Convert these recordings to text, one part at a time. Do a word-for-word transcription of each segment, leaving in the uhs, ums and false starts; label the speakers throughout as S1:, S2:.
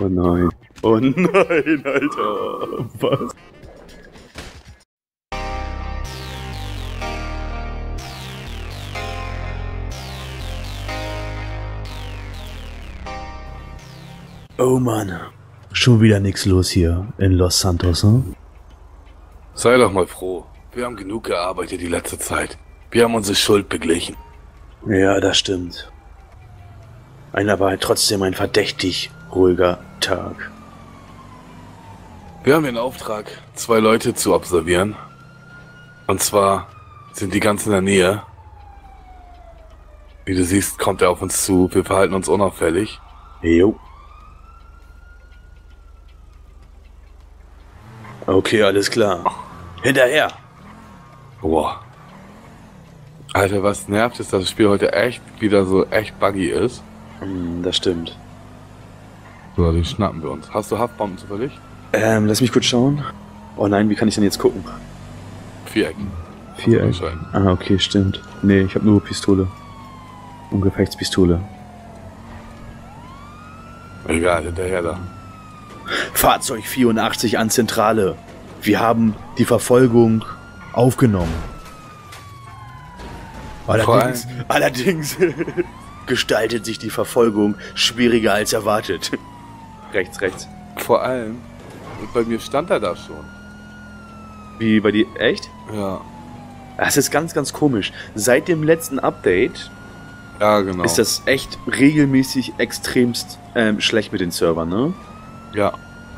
S1: Oh nein. Oh nein, Alter. Was? Oh Mann. Schon wieder nix los hier in Los Santos, hm?
S2: Sei doch mal froh. Wir haben genug gearbeitet die letzte Zeit. Wir haben unsere Schuld beglichen.
S1: Ja, das stimmt. Einer war halt trotzdem ein verdächtig ruhiger Tag.
S2: Wir haben den Auftrag, zwei Leute zu observieren. Und zwar sind die ganz in der Nähe. Wie du siehst, kommt er auf uns zu. Wir verhalten uns unauffällig.
S1: Jo. Okay, alles klar. Hinterher!
S2: Boah. Alter, was nervt ist, dass das Spiel heute echt wieder so echt buggy ist.
S1: Hm, das stimmt.
S2: So, die schnappen wir uns. Hast du Haftbomben zufällig?
S1: Ähm, lass mich kurz schauen. Oh nein, wie kann ich denn jetzt gucken?
S2: Viereck.
S1: Viereck? Ah, okay, stimmt. Nee, ich habe nur Pistole. Und Gefechtspistole.
S2: Egal, hinterher da.
S1: Fahrzeug vierundachtzig an Zentrale. Wir haben die Verfolgung aufgenommen. Allerdings, allerdings gestaltet sich die Verfolgung schwieriger als erwartet. Rechts, rechts.
S2: Vor allem, bei mir stand er da schon.
S1: Wie bei dir? Echt?
S2: Ja.
S1: Das ist ganz, ganz komisch. Seit dem letzten Update
S2: ja, genau.
S1: ist das echt regelmäßig extremst ähm, schlecht mit den Servern, ne?
S2: Ja.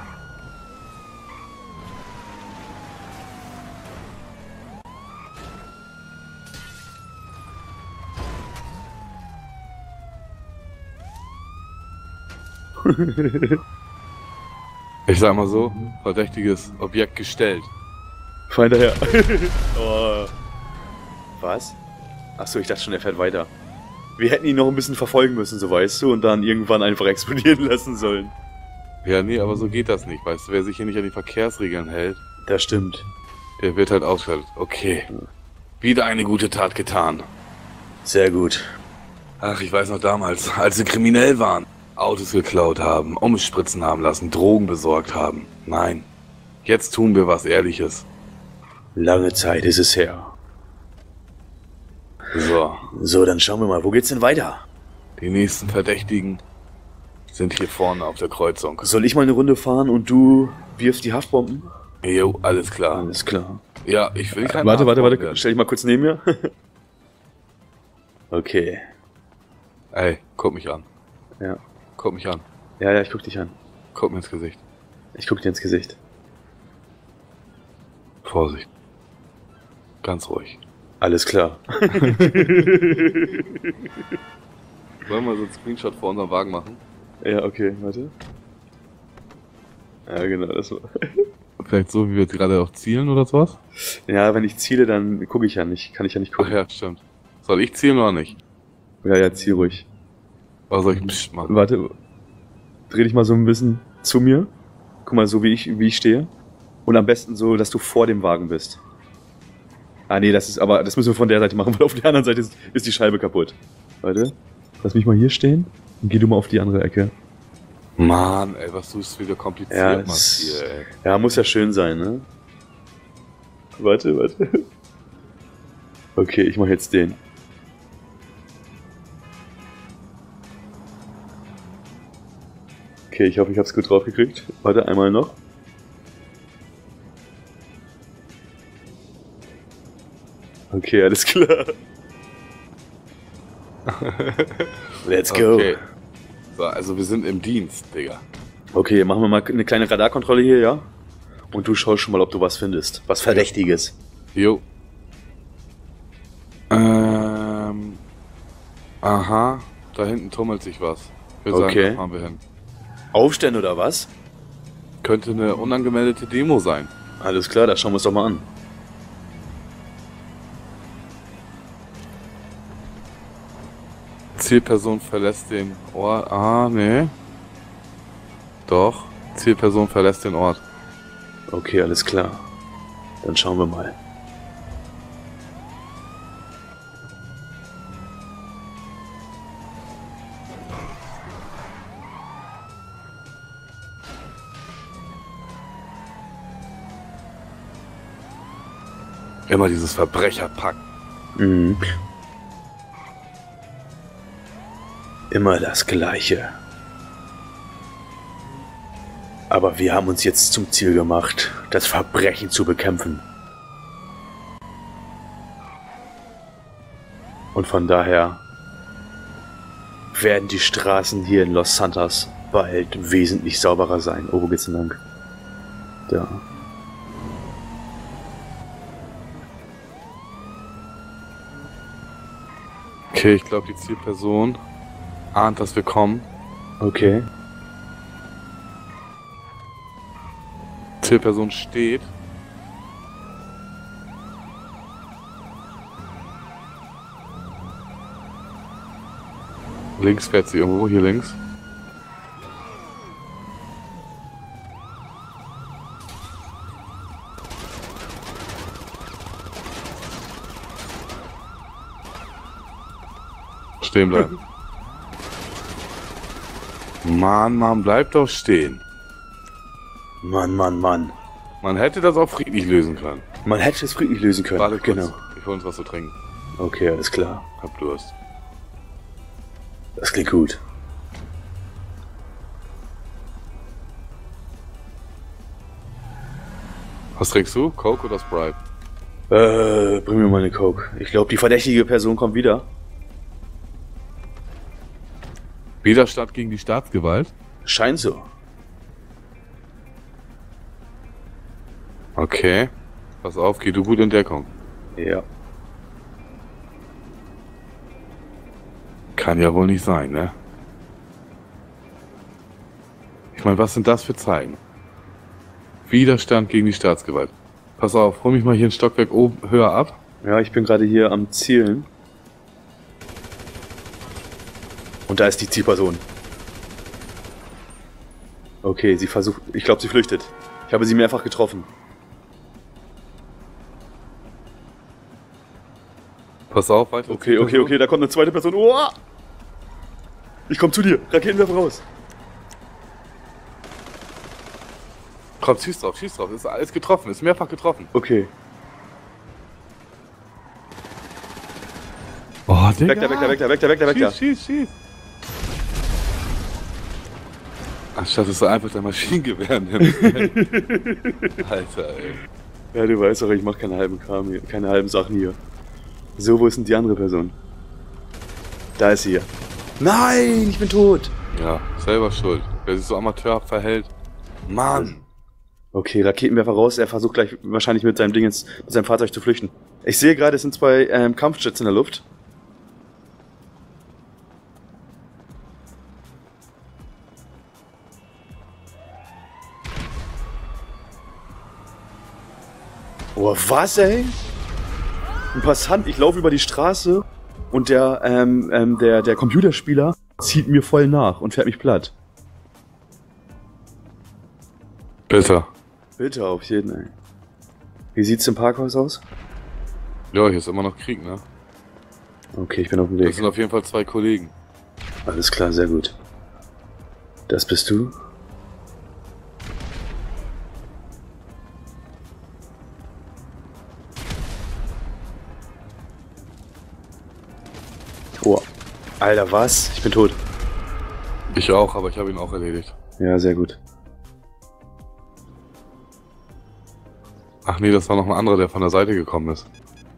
S2: Ich sag mal so, verdächtiges Objekt gestellt.
S1: Fahr hinterher. Oh. Was? Achso, ich dachte schon, er fährt weiter. Wir hätten ihn noch ein bisschen verfolgen müssen, so weißt du, und dann irgendwann einfach explodieren lassen sollen.
S2: Ja, nee, aber so geht das nicht, weißt du, wer sich hier nicht an die Verkehrsregeln hält.
S1: Das stimmt.
S2: Der wird halt ausgeschaltet. Okay. Wieder eine gute Tat getan.
S1: Sehr gut.
S2: Ach, ich weiß noch damals, als wir kriminell waren. Autos geklaut haben, umspritzen haben lassen, Drogen besorgt haben. Nein, jetzt tun wir was Ehrliches.
S1: Lange Zeit ist es her.
S2: So.
S1: So, dann schauen wir mal, wo geht's denn weiter?
S2: Die nächsten Verdächtigen sind hier vorne auf der Kreuzung.
S1: Soll ich mal eine Runde fahren und du wirfst die Haftbomben?
S2: Jo, alles klar.
S1: Alles klar.
S2: Ja, ich will keine
S1: Warte, warte, warte,
S2: werden.
S1: stell dich mal kurz neben mir. Okay.
S2: Ey, guck mich an.
S1: Ja.
S2: Guck mich an.
S1: Ja, ja, ich guck dich an.
S2: Guck mir ins Gesicht.
S1: Ich guck dir ins Gesicht.
S2: Vorsicht. Ganz ruhig.
S1: Alles klar.
S2: Wollen wir so einen Screenshot vor unserem Wagen machen?
S1: Ja, okay, warte. Ja, genau, das war...
S2: Vielleicht so, wie wir jetzt gerade auch zielen oder sowas?
S1: Ja, wenn ich ziele, dann gucke ich ja nicht. Kann ich ja nicht
S2: Ach
S1: gucken.
S2: ja, stimmt. Soll ich zielen oder nicht?
S1: Ja, ja, ziel ruhig.
S2: Oder soll ich Psst machen?
S1: Warte, dreh dich mal so ein bisschen zu mir. Guck mal, so wie ich, wie ich stehe. Und am besten so, dass du vor dem Wagen bist. Ah, nee, das ist aber, das müssen wir von der Seite machen, weil auf der anderen Seite ist, ist die Scheibe kaputt. Warte, lass mich mal hier stehen und geh du mal auf die andere Ecke.
S2: Mann, ey, was du es wieder kompliziert
S1: Ja,
S2: machst hier, ey.
S1: Ja, muss ja schön sein, ne? Warte, warte. Okay, ich mach jetzt den. Okay, ich hoffe, ich hab's gut drauf gekriegt. Warte, einmal noch. Okay, alles klar. Let's go.
S2: Okay. So, also wir sind im Dienst, Digga.
S1: Okay, machen wir mal eine kleine Radarkontrolle hier, ja? Und du schaust schon mal, ob du was findest. Was Verdächtiges.
S2: Jo. Ähm. Aha, da hinten tummelt sich was. Ich würde
S1: Okay.
S2: sagen, da fahren wir hin.
S1: Aufstände oder was?
S2: Könnte eine unangemeldete Demo sein.
S1: Alles klar, das schauen wir uns doch mal an.
S2: Zielperson verlässt den Ort. Ah, nee. Doch. Zielperson verlässt den Ort.
S1: Okay, alles klar. Dann schauen wir mal.
S2: Immer dieses Verbrecherpack.
S1: Mhm. Immer das Gleiche. Aber wir haben uns jetzt zum Ziel gemacht, das Verbrechen zu bekämpfen. Und von daher werden die Straßen hier in Los Santos bald wesentlich sauberer sein. Oh, wo geht's denn lang? Da.
S2: Okay, ich glaube, die Zielperson ahnt, dass wir kommen.
S1: Okay.
S2: Zielperson steht. Links fährt sie irgendwo, hier links. Stehen bleiben. Mann, Mann, bleib doch stehen.
S1: Mann, Mann, Mann.
S2: Man hätte das auch friedlich lösen können.
S1: Man hätte es friedlich lösen können.
S2: Warte kurz,
S1: genau.
S2: ich hol uns was zu trinken.
S1: Okay, alles klar.
S2: Hab Durst.
S1: Das klingt gut.
S2: Was trinkst du? Coke oder Sprite?
S1: Äh, bring mir mal eine Coke. Ich glaube, die verdächtige Person kommt wieder.
S2: Widerstand gegen die Staatsgewalt?
S1: Scheint so.
S2: Okay. Pass auf, geh du gut in Deckung.
S1: Ja.
S2: Kann ja wohl nicht sein, ne? Ich meine, was sind das für Zeichen? Widerstand gegen die Staatsgewalt. Pass auf, hol mich mal hier ein Stockwerk oben höher ab.
S1: Ja, ich bin gerade hier am Zielen. Und da ist die Zielperson. Okay, sie versucht... Ich glaube, sie flüchtet. Ich habe sie mehrfach getroffen.
S2: Pass auf, weiter.
S1: Okay, okay, okay, da kommt eine zweite Person. Oh! Ich komm zu dir. Raketenwerfer raus.
S2: Komm, schieß drauf, schieß drauf. Ist alles getroffen, ist mehrfach getroffen.
S1: Okay.
S2: Oh, Digga.
S1: Weg da, weg da, weg da, weg da, weg da, weg da.
S2: Schieß, schieß, schieß. Anstatt dass du einfach dein Maschinengewehr nimmst. Alter, ey.
S1: Ja, du weißt doch, ich mach keine halben Kram hier, keine halben Sachen hier. So, wo ist denn die andere Person? Da ist sie hier. Nein, ich bin tot.
S2: Ja, selber schuld. Wer sich so amateur verhält. Mann.
S1: Okay, Raketenwerfer raus. Er versucht gleich wahrscheinlich mit seinem Ding jetzt, mit seinem Fahrzeug zu flüchten. Ich sehe gerade, es sind zwei ähm, Kampfjets in der Luft. Oh, was, ey? Ein Passant, ich laufe über die Straße und der, ähm, ähm, der, der Computerspieler zieht mir voll nach und fährt mich platt.
S2: Bitte.
S1: Bitte auf jeden, ey. Wie sieht's im Parkhaus aus?
S2: Ja, hier ist immer noch Krieg, ne?
S1: Okay, ich bin auf dem
S2: Das
S1: Weg.
S2: sind auf jeden Fall zwei Kollegen.
S1: Alles klar, sehr gut. Das bist du? Oh, Alter, was? Ich bin tot.
S2: Ich auch, aber ich habe ihn auch erledigt.
S1: Ja, sehr gut.
S2: Ach nee, das war noch ein anderer, der von der Seite gekommen ist.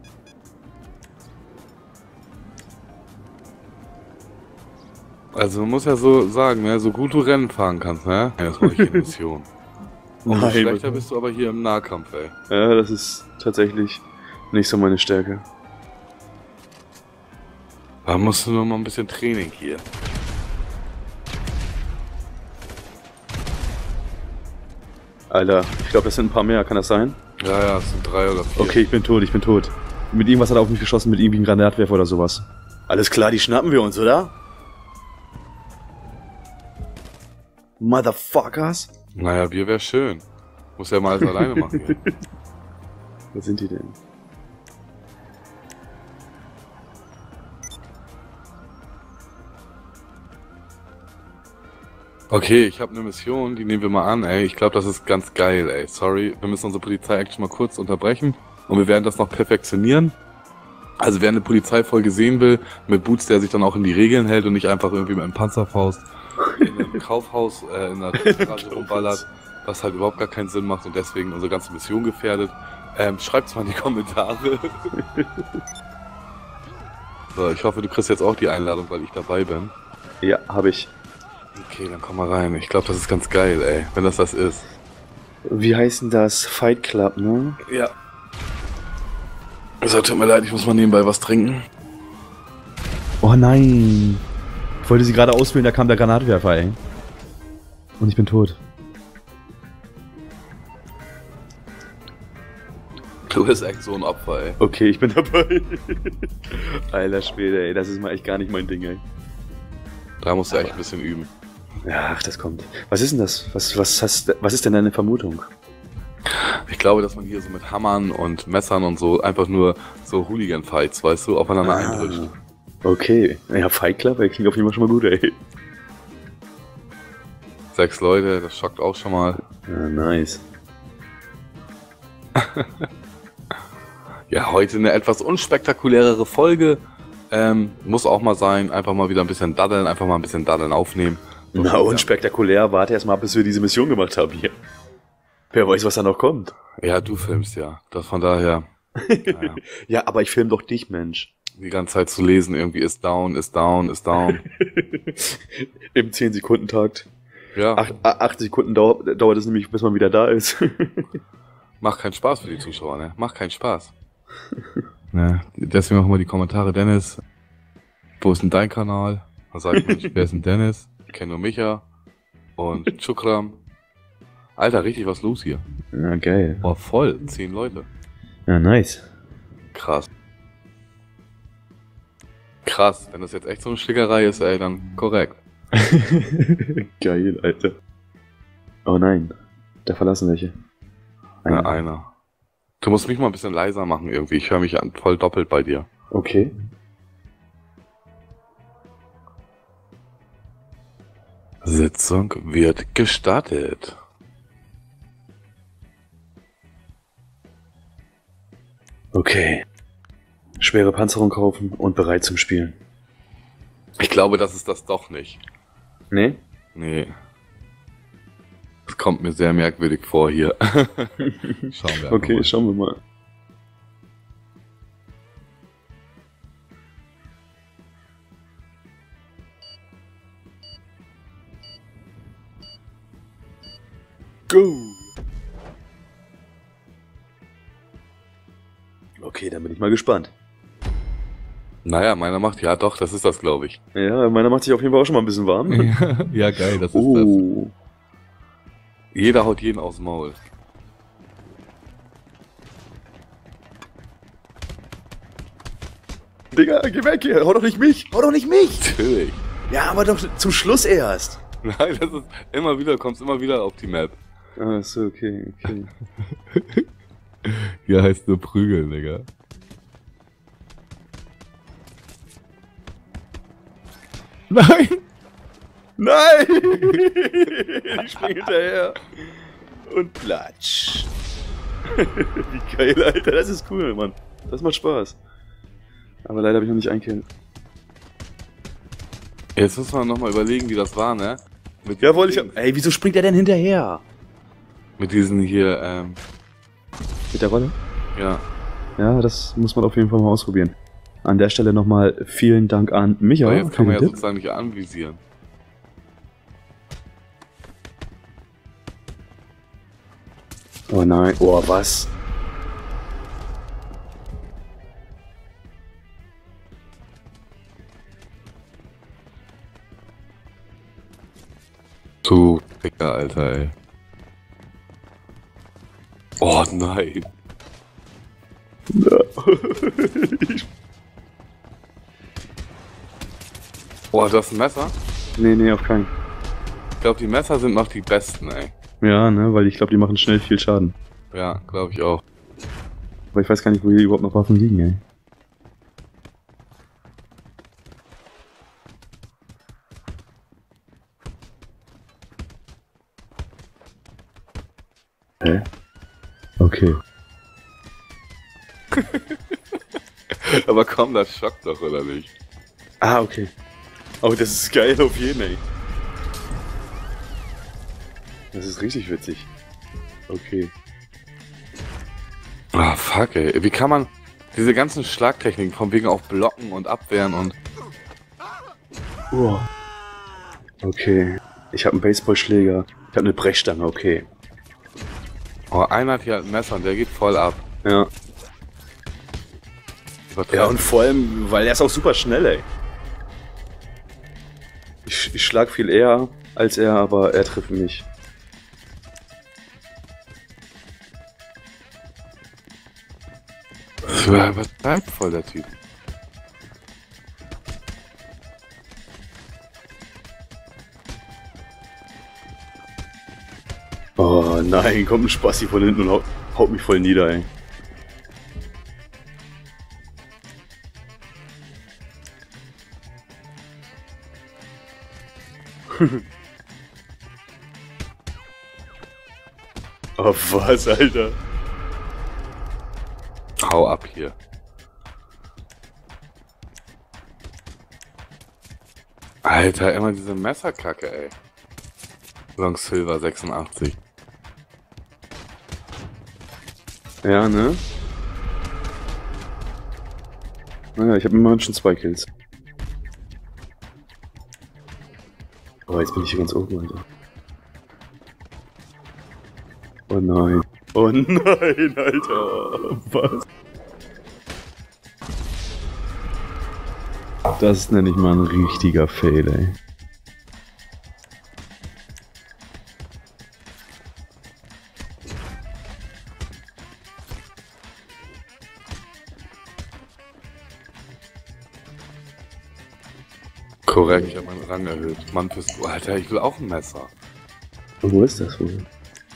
S2: Also man muss ja so sagen, ne, so gut du Rennen fahren kannst, ne? Ja, das mache ich in Mission. Umso
S1: Nein,
S2: schlechter
S1: Mann.
S2: bist du aber hier im Nahkampf, ey.
S1: Ja, das ist tatsächlich nicht so meine Stärke.
S2: Da musst du nur mal ein bisschen Training hier.
S1: Alter, ich glaube, das sind ein paar mehr. Kann das sein?
S2: Ja, ja, es sind drei oder vier.
S1: Okay, ich bin tot, ich bin tot. Mit irgendwas hat er auf mich geschossen, mit irgendwie einem Granatwerfer oder sowas. Alles klar, die schnappen wir uns, oder? Motherfuckers.
S2: Naja, Bier wäre schön. Muss ja mal alles alleine machen hier.
S1: Wo sind die denn?
S2: Okay, ich habe eine Mission, die nehmen wir mal an, ey. Ich glaube, das ist ganz geil, ey. Sorry, wir müssen unsere Polizei-Action mal kurz unterbrechen. Und wir werden das noch perfektionieren. Also wer eine Polizeifolge sehen will, mit Boots, der sich dann auch in die Regeln hält und nicht einfach irgendwie mit einem Panzerfaust in einem Kaufhaus, äh, in einer Garage rumballert, was halt überhaupt gar keinen Sinn macht und deswegen unsere ganze Mission gefährdet. Ähm, schreibt's mal in die Kommentare. So, ich hoffe, du kriegst jetzt auch die Einladung, weil ich dabei bin.
S1: Ja, habe ich.
S2: Okay, dann komm mal rein. Ich glaube, das ist ganz geil, ey, wenn das das ist.
S1: Wie heißt denn das? Fight Club, ne?
S2: Ja. Also, tut mir leid, ich muss mal nebenbei was trinken.
S1: Oh nein. Ich wollte sie gerade auswählen, da kam der Granatwerfer, ey. Und ich bin tot.
S2: Du bist echt so ein Opfer, ey.
S1: Okay, ich bin dabei. Alter Schwede, ey, das ist mal echt gar nicht mein Ding, ey.
S2: Da musst du echt ein bisschen üben.
S1: Ja, ach, das kommt. Was ist denn das? Was, was, hast, was ist denn deine Vermutung?
S2: Ich glaube, dass man hier so mit Hammern und Messern und so einfach nur so Hooligan-Fights, weißt du, aufeinander
S1: Ah.
S2: eindrischt.
S1: Okay. Ja, Fight Club, ey, klingt auf jeden Fall schon mal gut, ey.
S2: Sechs Leute, das schockt auch schon mal.
S1: Ja, nice.
S2: Ja, heute eine etwas unspektakulärere Folge. Ähm, muss auch mal sein, einfach mal wieder ein bisschen daddeln, einfach mal ein bisschen daddeln aufnehmen. So
S1: Na,
S2: schon,
S1: unspektakulär. Warte erst mal, bis wir diese Mission gemacht haben hier. Wer weiß, was da noch kommt.
S2: Ja, ja, du filmst ja. Das von daher, naja,
S1: Ja, aber ich film doch dich, Mensch.
S2: die ganze Zeit zu lesen, irgendwie ist down, ist down, ist down.
S1: Im zehn Sekunden Takt.
S2: Ja,
S1: Acht, acht Sekunden dauert, dauert es nämlich, bis man wieder da ist.
S2: macht keinen Spaß für die Zuschauer, ne? Macht keinen Spaß. Ja, deswegen machen wir die Kommentare. Dennis, wo ist denn dein Kanal? Dann sagt man, wer ist denn Dennis? Ich kenne nur Micha und Chukram. Alter, richtig was los hier.
S1: Ja, geil.
S2: Boah, voll. Zehn Leute.
S1: Ja, nice.
S2: Krass. Krass, wenn das jetzt echt so eine Schlägerei ist, ey, dann korrekt.
S1: Geil, Alter. Oh nein. Da verlassen welche.
S2: Ja, einer. Du musst mich mal ein bisschen leiser machen irgendwie. Ich höre mich an, voll doppelt bei dir.
S1: Okay.
S2: Sitzung wird gestartet.
S1: Okay. Schwere Panzerung kaufen und bereit zum Spielen.
S2: Ich glaube, das ist das doch nicht.
S1: Nee?
S2: Nee. Das kommt mir sehr merkwürdig vor hier. Schauen wir
S1: Okay,
S2: mal.
S1: schauen wir mal. Go! Okay, dann bin ich mal gespannt.
S2: Naja, meiner macht, ja doch, das ist das, glaube ich.
S1: Ja, meiner macht sich auf jeden Fall auch schon mal ein bisschen warm.
S2: Ja, ja, geil, das ist
S1: Oh.
S2: das. Jeder haut jeden aufs Maul.
S1: Digga, geh weg hier. Hau doch nicht mich. Hau doch nicht mich.
S2: Natürlich.
S1: Ja, aber doch zum Schluss erst.
S2: Nein, das ist immer wieder, kommst immer wieder auf die Map.
S1: Ah, so, okay, okay.
S2: Hier heißt nur prügeln, Digga. Nein!
S1: Nein! Ich spring hinterher. Und platsch. Wie geil, Alter. Das ist cool, Mann. Das macht Spaß. Aber leider habe ich noch nicht einen.
S2: Jetzt müssen wir nochmal überlegen, wie das war, ne? Mit
S1: Ja, wollte ich.
S2: diesen-
S1: Ey, wieso springt er denn hinterher?
S2: Mit diesen hier, ähm,
S1: Mit der Rolle?
S2: ja.
S1: Ja, das muss man auf jeden Fall mal ausprobieren. An der Stelle nochmal vielen Dank an Micha.
S2: Aber jetzt kann man ja
S1: für den Tipp.
S2: sozusagen nicht anvisieren.
S1: Oh nein, oh was?
S2: Du Dicker, Alter, ey. Oh nein.
S1: Ich-
S2: Oh, das ist ein Messer?
S1: nee, nee, auf keinen.
S2: Ich glaube, die Messer sind noch die besten, ey.
S1: Ja, ne, weil ich glaube, die machen schnell viel Schaden.
S2: Ja, glaube ich auch.
S1: Aber ich weiß gar nicht, wo hier überhaupt noch Waffen liegen, ey. Hä? Okay.
S2: Aber komm, das schockt doch, oder nicht?
S1: Ah, okay. Oh, das ist geil auf jeden, ey. Das ist richtig witzig. Okay.
S2: Ah, fuck, ey. Wie kann man diese ganzen Schlagtechniken von wegen auch blocken und abwehren und...
S1: Oh. Okay. Ich habe einen Baseballschläger. Ich habe eine Brechstange, okay.
S2: Oh, einer hat hier ein Messer und der geht voll ab.
S1: Ja. Ja, und vor allem, weil er ist auch super schnell, ey. Ich, ich schlag viel eher als er, aber er trifft mich.
S2: Was bleibt voll der Typ?
S1: Oh nein, kommt ein Spassi von hinten und haut, haut mich voll nieder, ey. Oh was, Alter?
S2: Hau ab hier. Alter, immer diese Messerkacke, ey. Long Silver sechsundachtzig.
S1: Ja, ne? Naja, ich habe immerhin schon zwei Kills. Oh, jetzt bin ich hier ganz oben, Alter. Oh nein. Oh nein, Alter. Was? Das nenne ich mal ein richtiger Fail, ey.
S2: Korrekt, ich habe meinen Rang erhöht. Mann, fürs... Oh, Alter, ich will auch ein Messer.
S1: Und wo ist das wohl?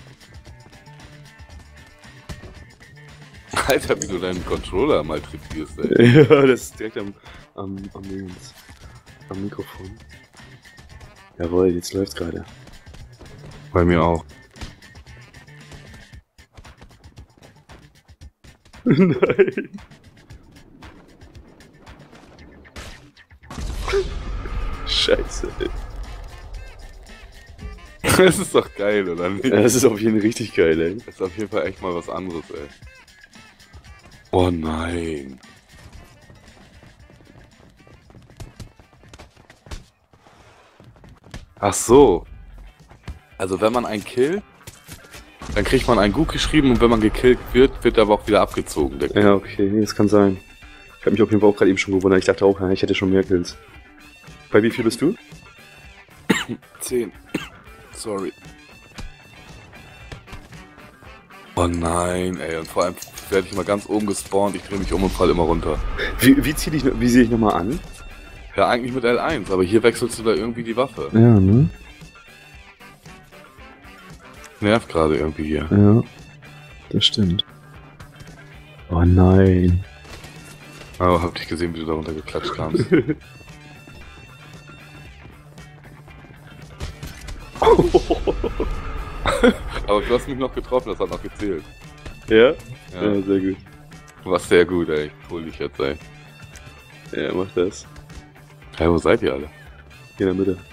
S2: Alter, wie du deinen Controller malträtierst, ey.
S1: Ja, das ist direkt am, am, am, Dings. Am Mikrofon. Jawohl, jetzt läuft's gerade.
S2: Bei mir auch.
S1: Nein. Scheiße, ey.
S2: Das ist doch geil, oder nicht?
S1: Ja, das ist auf jeden Fall richtig geil, ey.
S2: Das ist auf jeden Fall echt mal was anderes, ey. Oh nein. Ach so. Also wenn man einen killt, dann kriegt man einen gut geschrieben und wenn man gekillt wird, wird er aber auch wieder abgezogen. Der
S1: Ja, okay, nee, das kann sein. Ich habe mich auf jeden Fall auch gerade eben schon gewundert. Ich dachte auch, ich hätte schon mehr Kills. Bei wie viel bist du?
S2: zehn. Sorry. Oh nein, ey. Und vor allem werde ich immer ganz oben gespawnt. Ich drehe mich um und fall immer runter.
S1: Wie, wie, zieh ich, wie sehe ich nochmal an?
S2: Ja, eigentlich mit L eins, aber hier wechselst du da irgendwie die Waffe.
S1: Ja, ne?
S2: Nervt gerade irgendwie hier.
S1: Ja, das stimmt. Oh nein.
S2: Oh, hab dich gesehen, wie du da runtergeklatscht kamst. Aber du hast mich noch getroffen, das hat noch gezählt.
S1: Ja?
S2: Ja,
S1: Ja, sehr gut.
S2: war sehr gut, ey. Ich hol dich jetzt, ey.
S1: Ja, mach das.
S2: Hey, wo seid ihr alle?
S1: Hier in der Mitte.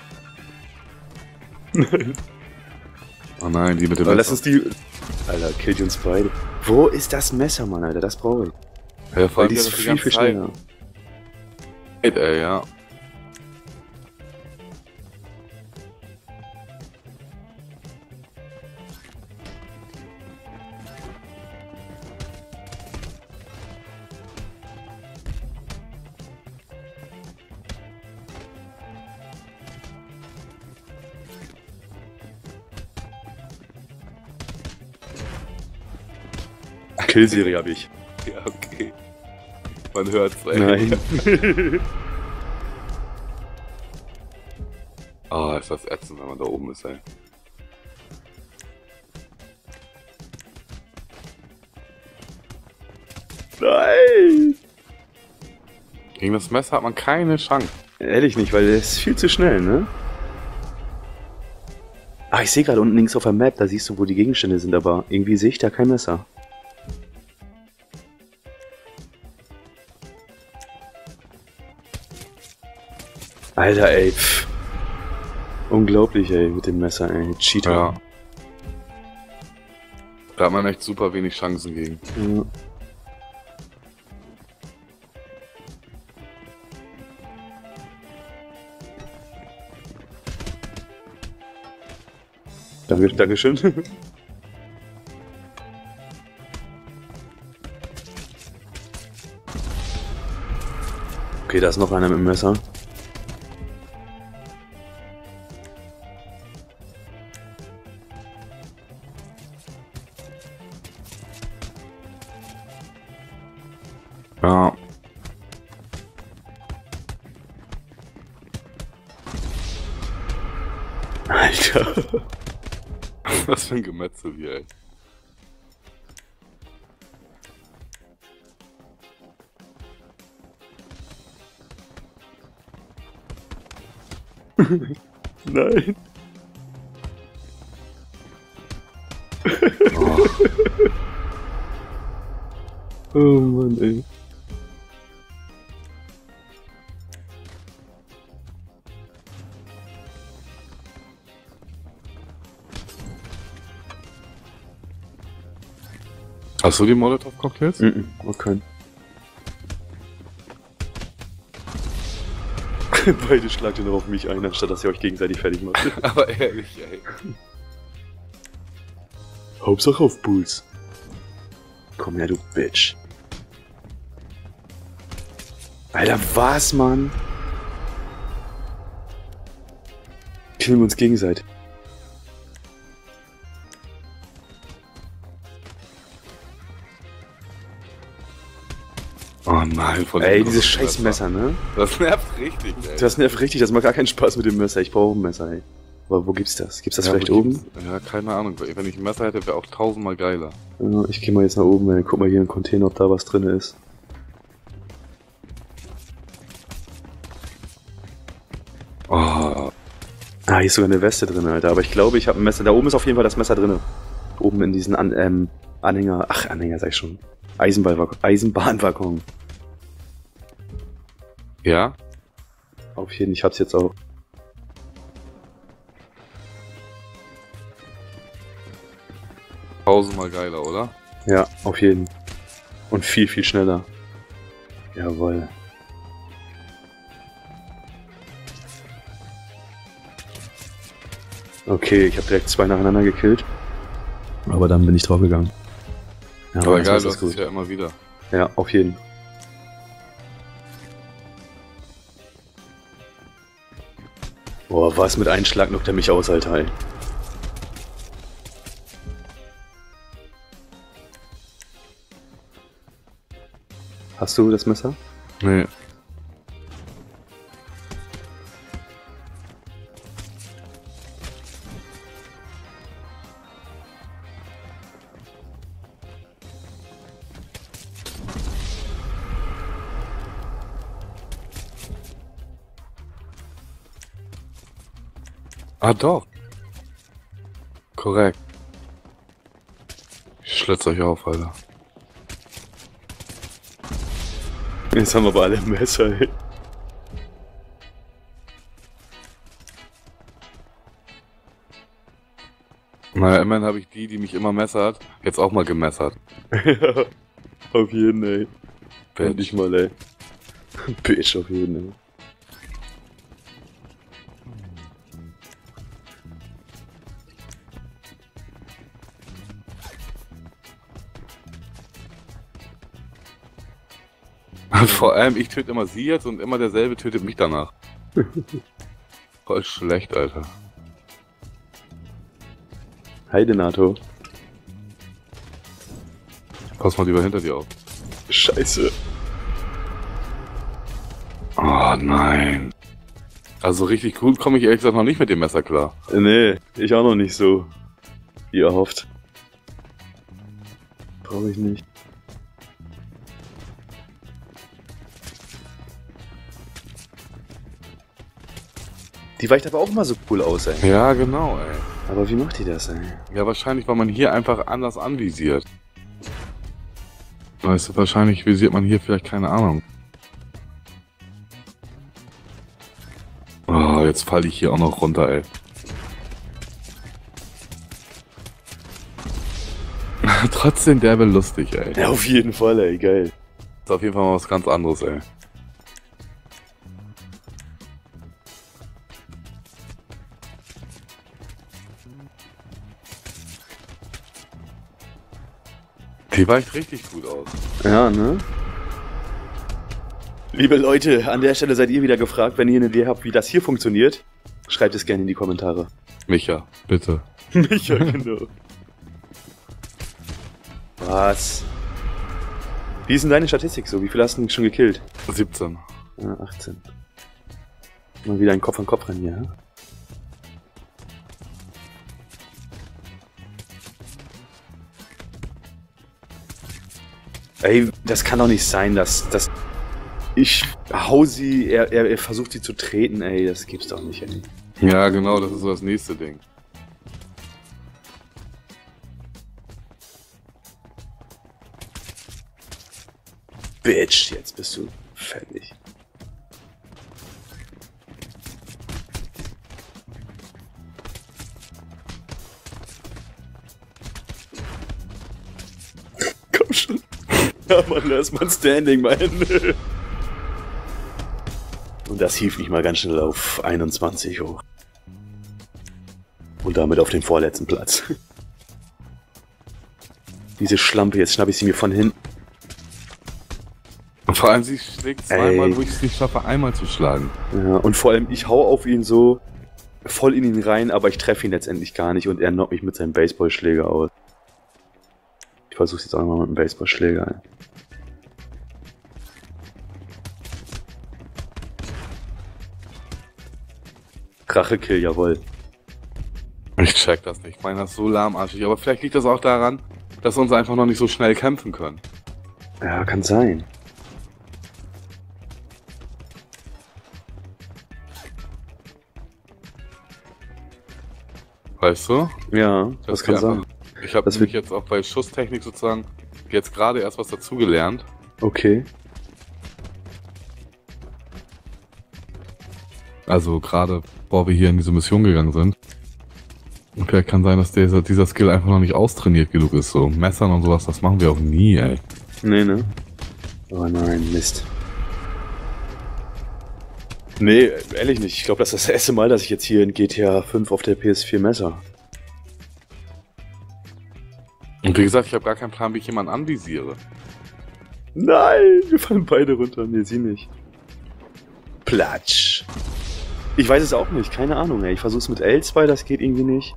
S2: Oh nein, die mit dem
S1: Aber lass
S2: Messer.
S1: uns die... Alter, killt die uns beide. Wo ist das Messer, Mann, Alter? Das brauche ich.
S2: Ja, vor
S1: Weil
S2: allem
S1: die
S2: die
S1: ist
S2: das die
S1: viel,
S2: ganze
S1: viel
S2: Zeit.
S1: schneller.
S2: Ey, ey, ja.
S1: Killserie habe ich.
S2: Ja, okay. Man hört's, ey.
S1: Nein.
S2: Oh, ist das ätzend, wenn man da oben ist, ey.
S1: Nein!
S2: Gegen das Messer hat man keine Chance.
S1: Ehrlich nicht, weil der ist viel zu schnell, ne? Ah, ich sehe gerade unten links auf der Map, da siehst du, wo die Gegenstände sind, aber irgendwie sehe ich da kein Messer. Alter, ey. Pff. Unglaublich, ey, mit dem Messer, ey. Cheater.
S2: Ja. Da hat man echt super wenig Chancen gegen.
S1: Ja. Danke, Dankeschön. Okay, da ist noch einer mit dem Messer.
S2: Ja.
S1: Alter.
S2: Was für ein Gemetzel hier, ey.
S1: Nein.
S2: Oh.
S1: Oh Mann, ey.
S2: Hast du die Molotov-Cocktails?
S1: Mhm, okay. Beide schlagt ihr noch auf mich ein, anstatt dass ihr euch gegenseitig fertig macht.
S2: Aber ehrlich, ey.
S1: Hauptsache auf Bulls. Komm her, du Bitch. Alter, was, Mann? Killen wir uns gegenseitig.
S2: Oh nein, von
S1: Ey, dieses scheiß Messer, ne?
S2: Das nervt richtig, ey.
S1: Das nervt richtig, das macht gar keinen Spaß mit dem Messer. Ich brauche ein Messer, ey. Aber wo gibt's das? Gibt's das
S2: Ja,
S1: vielleicht
S2: wo
S1: oben?
S2: gibt's- Ja, keine Ahnung. Wenn ich ein Messer hätte, wäre auch tausendmal geiler.
S1: Ja, ich geh mal jetzt nach oben, ey. Guck mal hier im Container, ob da was drin ist.
S2: Oh,
S1: Ah, hier ist sogar eine Weste drin, Alter. Aber ich glaube, ich habe ein Messer. Da oben ist auf jeden Fall das Messer drin. Oben in diesen An ähm, Anhänger. Ach, Anhänger sag ich schon. Eisenbahnwaggon. Eisenbahnwaggon.
S2: ja?
S1: Auf jeden Fall, ich hab's jetzt auch.
S2: Tausendmal geiler, oder?
S1: Ja, auf jeden. Und viel, viel schneller. Jawohl. Okay, ich habe direkt zwei nacheinander gekillt. Aber dann bin ich draufgegangen. Ja,
S2: Aber
S1: das
S2: egal,
S1: ist
S2: du hast
S1: gut.
S2: es ja immer wieder.
S1: Ja, auf jeden. Boah, was mit einem Schlag knockt er mich aus, Alter. Ey. Hast du das Messer?
S2: Nee. Ah, doch. Korrekt. Ich schlitz euch auf, Alter.
S1: Jetzt haben wir aber alle ein Messer, ey.
S2: Naja, immerhin habe ich die, die mich immer messert, jetzt auch mal gemessert.
S1: Ja, auf jeden, ey.
S2: Bitch.
S1: Endlich mal, ey. Bitch, auf jeden, ey.
S2: Vor allem, ich töte immer sie jetzt und immer derselbe tötet mich danach. Voll schlecht, Alter.
S1: Heide, NATO.
S2: Pass mal lieber hinter dir auf.
S1: Scheiße.
S2: Oh nein. Also richtig gut komme ich ehrlich gesagt noch nicht mit dem Messer klar.
S1: Nee, ich auch noch nicht so. Wie ihr hofft. Brauche ich nicht. Die weicht aber auch mal so cool aus, ey.
S2: Ja, genau, ey.
S1: Aber wie macht die das, ey?
S2: Ja, wahrscheinlich, weil man hier einfach anders anvisiert. Weißt du, wahrscheinlich visiert man hier vielleicht keine Ahnung. jetzt falle ich hier auch noch runter, ey. Trotzdem derbe lustig, ey.
S1: Ja, auf jeden Fall, ey, geil.
S2: Ist auf jeden Fall mal was ganz anderes, ey. Die weicht richtig gut aus.
S1: Ja, ne? Liebe Leute, an der Stelle seid ihr wieder gefragt, wenn ihr eine Idee habt, wie das hier funktioniert, schreibt es gerne in die Kommentare.
S2: Micha, bitte.
S1: Micha, genau. Was? Wie ist denn deine Statistik so? Wie viel hast du denn schon gekillt?
S2: siebzehn.
S1: Ja, achtzehn. Mal wieder ein Kopf an Kopf rein hier, ja? Ey, das kann doch nicht sein, dass, dass ich hau sie, er, er, er versucht sie zu treten, ey, das gibt's doch nicht, ey.
S2: Ja, genau, das ist so das nächste Ding.
S1: Bitch, jetzt bist du fertig. Komm schon. Ja, Mann, lass mal ein Standing, Mann. Und das hief mich mal ganz schnell auf einundzwanzig hoch. Und damit auf den vorletzten Platz. Diese Schlampe, jetzt schnapp ich sie mir von hinten.
S2: Und vor allem, sie schlägt zweimal,
S1: Ey.
S2: wo ich es nicht schaffe, einmal zu schlagen.
S1: Ja, und vor allem, ich hau auf ihn so voll in ihn rein, aber ich treffe ihn letztendlich gar nicht und er knockt mich mit seinem Baseballschläger aus. Ich versuch's jetzt auch mal mit dem Baseballschläger. Ey. Rachekill, jawohl.
S2: Ich check das nicht. Ich meine, das ist so lahmarschig. Aber vielleicht liegt das auch daran, dass wir uns einfach noch nicht so schnell kämpfen können.
S1: Ja, kann sein.
S2: Weißt du?
S1: Ja, das,
S2: Das
S1: kann
S2: wir
S1: sein.
S2: einfach- Ich habe
S1: Das
S2: nämlich
S1: wird-
S2: jetzt auch bei Schusstechnik sozusagen jetzt gerade erst was dazugelernt.
S1: Okay.
S2: Also gerade, bevor wir hier in diese Mission gegangen sind. Und vielleicht kann sein, dass dieser, dieser Skill einfach noch nicht austrainiert genug ist. So Messern und sowas, das machen wir auch nie, ey.
S1: Nee, ne? Oh nein, Mist. Nee, ehrlich nicht. Ich glaube, das ist das erste Mal, dass ich jetzt hier in G T A fünf auf der P S vier messer.
S2: Und wie gesagt, ich habe gar keinen Plan, wie ich jemanden anvisiere.
S1: Nein, wir fallen beide runter. Nee, sie nicht. Platsch. Ich weiß es auch nicht, keine Ahnung, ey. Ich versuch's mit L zwei, das geht irgendwie nicht.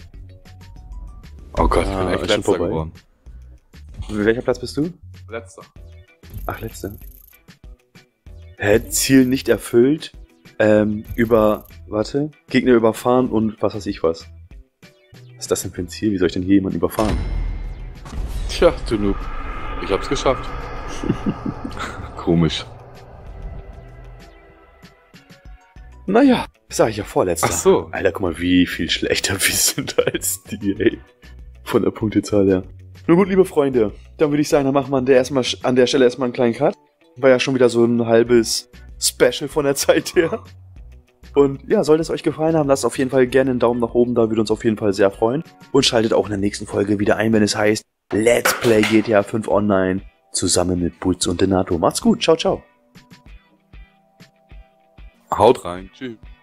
S2: Oh Gott, ich
S1: Ah,
S2: bin echt
S1: ist schon
S2: letzter
S1: vorbei.
S2: geworden.
S1: Welcher Platz bist du?
S2: Letzter.
S1: Ach, letzter. Hä, Ziel nicht erfüllt. Ähm, über, warte, Gegner überfahren und was weiß ich was. Was ist das denn für ein Ziel? Wie soll ich denn hier jemanden überfahren?
S2: Tja, du Noob. Ich hab's geschafft. Komisch.
S1: Naja, sag ich ja vorletzter.
S2: Ach so.
S1: Alter, guck mal, wie viel schlechter wir sind als die, ey. Von der Punktezahl her. Nun gut, liebe Freunde, dann würde ich sagen, dann machen wir an der, erstmal, an der Stelle erstmal einen kleinen Cut. War ja schon wieder so ein halbes Special von der Zeit her. Und ja, sollte es euch gefallen haben, lasst auf jeden Fall gerne einen Daumen nach oben, da würde uns auf jeden Fall sehr freuen. Und schaltet auch in der nächsten Folge wieder ein, wenn es heißt Let's Play G T A fünf Online zusammen mit Butz und Denato. Macht's gut, ciao, ciao.
S2: Haut rein. Tschüss.